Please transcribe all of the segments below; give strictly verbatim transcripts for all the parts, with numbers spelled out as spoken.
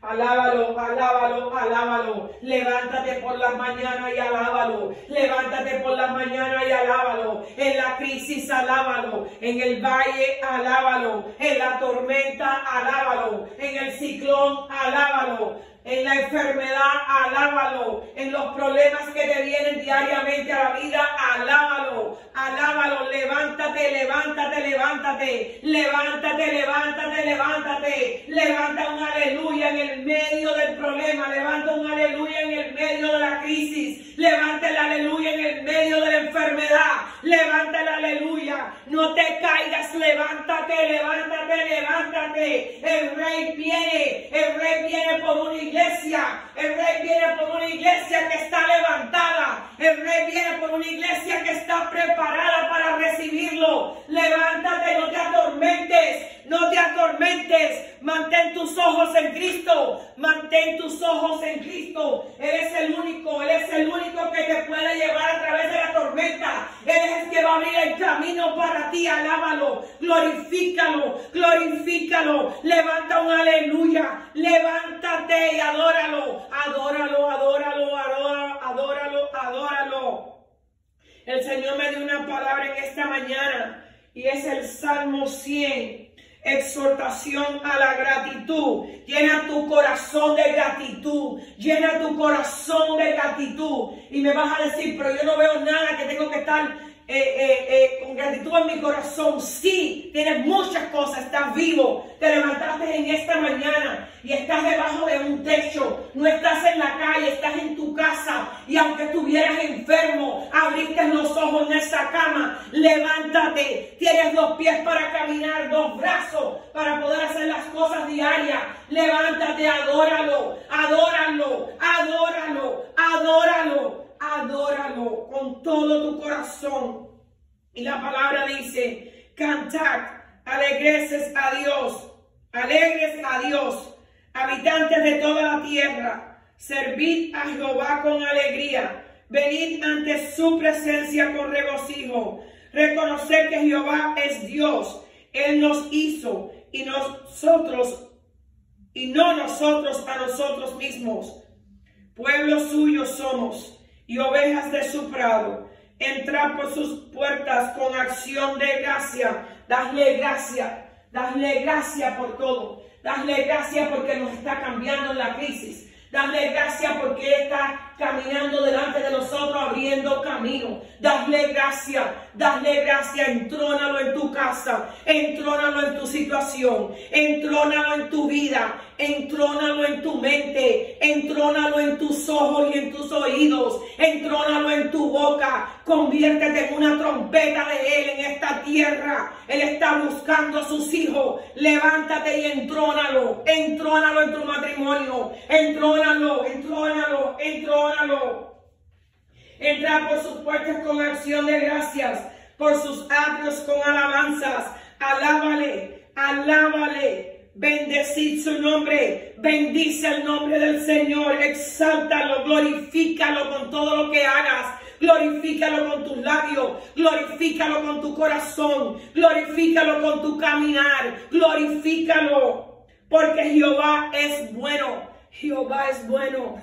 Alábalo, alábalo, alábalo. Levántate por las mañanas y alábalo. Levántate por las mañanas y alábalo. En la crisis, alábalo. En el valle, alábalo. En la tormenta, alábalo. En el ciclón, alábalo. En la enfermedad, alábalo. En los problemas que te vienen diariamente a la vida, alábalo. Alábalo. Levántate, levántate, levántate. Levántate, levántate, levántate. Levanta un aleluya en el medio del problema. Levanta un aleluya en el medio de la crisis. Levanta el aleluya en el medio de la enfermedad. Levanta el aleluya. No te caigas. Levántate, levántate, levántate. El rey viene. El rey viene por una iglesia. El rey viene por una iglesia que está levantada. El rey viene por una iglesia que está preparada para recibirlo. Levántate, no te atormentes. No te atormentes. Mantén tus ojos en Cristo. Mantén tus ojos en Cristo. Él es el único. Él es el único que te puede llevar a través de la tormenta. Él es el que va a abrir el camino para ti. Alábalo. Glorifícalo. Glorifícalo. Levanta un aleluya. Levántate y adóralo. Adóralo, adóralo, adóralo, adóralo, adóralo. El Señor me dio una palabra en esta mañana y es el Salmo cien. Exhortación a la gratitud. Llena tu corazón de gratitud. Llena tu corazón de gratitud. Y me vas a decir, pero yo no veo nada que tengo que estar eh, eh, eh, con gratitud en mi corazón. Sí, tienes muchas cosas. Estás vivo. Te levantaste en esta mañana y estás debajo de un techo. No estás en la calle, estás en tu casa. Y aunque estuvieras enfermo, abriste los ojos en esa cama. Levántate. Tienes dos pies para caminar, dos brazos para poder hacer las cosas diarias. Levántate, adóralo, adóralo, adóralo, adóralo, adóralo con todo tu corazón. Y la palabra dice, cantad, alegreces a Dios, alegres a Dios, habitantes de toda la tierra, servid a Jehová con alegría, venid ante su presencia con regocijo, reconocer que Jehová es Dios, Él nos hizo y nosotros, y no nosotros a nosotros mismos. Pueblo suyo somos y ovejas de su prado. Entrad por sus puertas con acción de gracia. Dadle gracia, dadle gracia por todo. Dadle gracia porque nos está cambiando en la crisis. Dadle gracia porque Él está caminando delante de nosotros, abriendo camino. Dadle gracia, dadle gracia, entrónalo en tu casa, entrónalo en tu situación, entrónalo en tu vida, entrónalo en tu mente, entrónalo en tus ojos y en tus oídos, entrónalo en tu boca, conviértete en una trompeta de Él en esta tierra. Él está buscando a sus hijos. Levántate y entrónalo, entrónalo en tu matrimonio, entrónalo, entrónalo, entrónalo. Entra por sus puertas con acción de gracias, por sus atrios con alabanzas. Alábale, alábale, bendecid su nombre, bendice el nombre del Señor, exáltalo, glorifícalo con todo lo que hagas. Glorifícalo con tus labios, glorifícalo con tu corazón, glorifícalo con tu caminar, glorifícalo, porque Jehová es bueno, Jehová es bueno.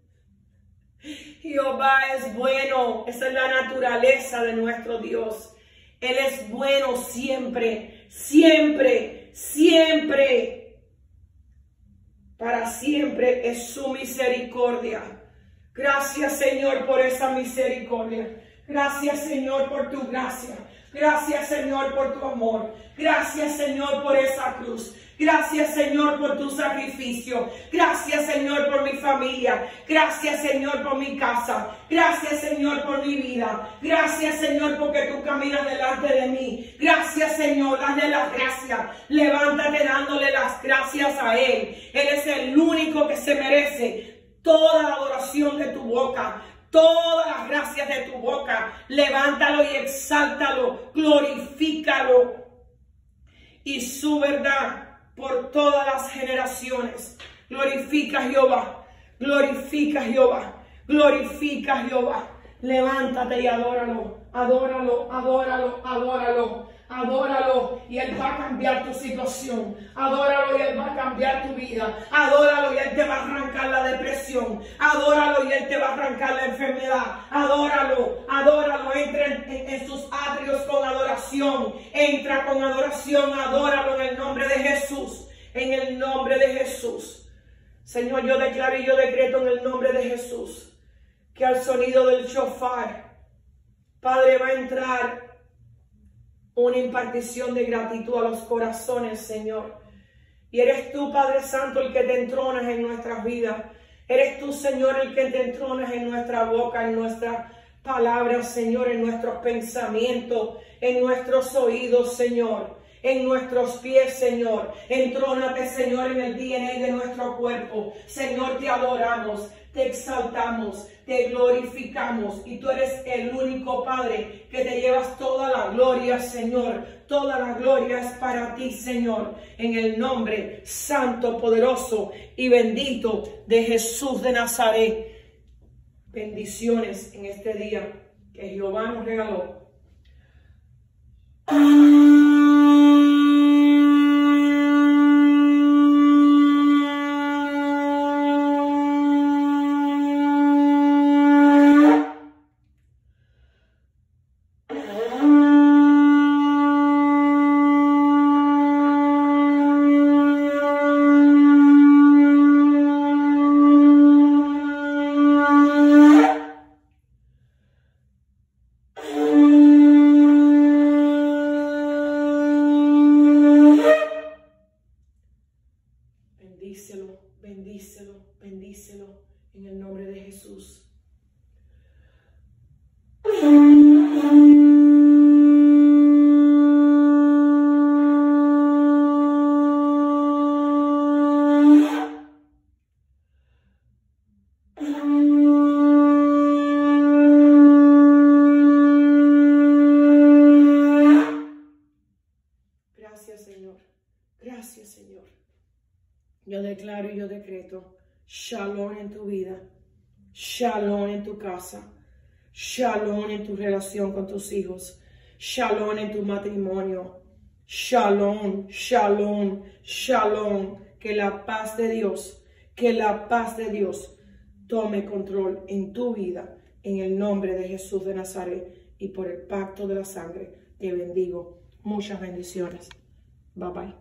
Jehová es bueno. Esa es la naturaleza de nuestro Dios. Él es bueno siempre, siempre, siempre. Para siempre es su misericordia. Gracias, Señor, por esa misericordia. Gracias, Señor, por tu gracia. Gracias, Señor, por tu amor. Gracias, Señor, por esa cruz. Gracias, Señor, por tu sacrificio. Gracias, Señor, por mi familia. Gracias, Señor, por mi casa. Gracias, Señor, por mi vida. Gracias, Señor, porque tú caminas delante de mí. Gracias, Señor, dale las gracias. Levántate dándole las gracias a Él. Él es el único que se merece toda la adoración de tu boca, todas las gracias de tu boca. Levántalo y exáltalo, glorifícalo. Y su verdad por todas las generaciones. Glorifica a Jehová, glorifica a Jehová, glorifica a Jehová. Levántate y adóralo, adóralo, adóralo, adóralo, adóralo. Y Él va a cambiar tu situación. Adóralo y Él va a cambiar tu vida. vida. Adóralo y Él te va a arrancar la depresión. Adóralo y Él te va a arrancar la enfermedad. Adóralo, adóralo. Entra en, en, en sus atrios con adoración. Entra con adoración. Adóralo en el nombre de Jesús. En el nombre de Jesús. Señor, yo declaro y yo decreto en el nombre de Jesús que al sonido del shofar, Padre, va a entrar una impartición de gratitud a los corazones, Señor. Y eres tú, Padre Santo, el que te entronas en nuestras vidas. Eres tú, Señor, el que te entronas en nuestra boca, en nuestras palabras, Señor, en nuestros pensamientos, en nuestros oídos, Señor, en nuestros pies, Señor. Entrónate, Señor, en el D N A de nuestro cuerpo. Señor, te adoramos, te exaltamos, te glorificamos. Y tú eres el único, Padre, que te llevas toda la gloria, Señor. Toda la gloria es para ti, Señor. En el nombre santo, poderoso y bendito de Jesús de Nazaret. Bendiciones en este día que Jehová nos regaló. Bendícelo, bendícelo, bendícelo en el nombre de Jesús. Gracias, Señor. Gracias, Señor. Yo declaro y yo decreto shalom en tu vida, shalom en tu casa, shalom en tu relación con tus hijos, shalom en tu matrimonio, shalom, shalom, shalom. Que la paz de Dios, que la paz de Dios tome control en tu vida, en el nombre de Jesús de Nazaret y por el pacto de la sangre. Te bendigo. Muchas bendiciones. Bye bye.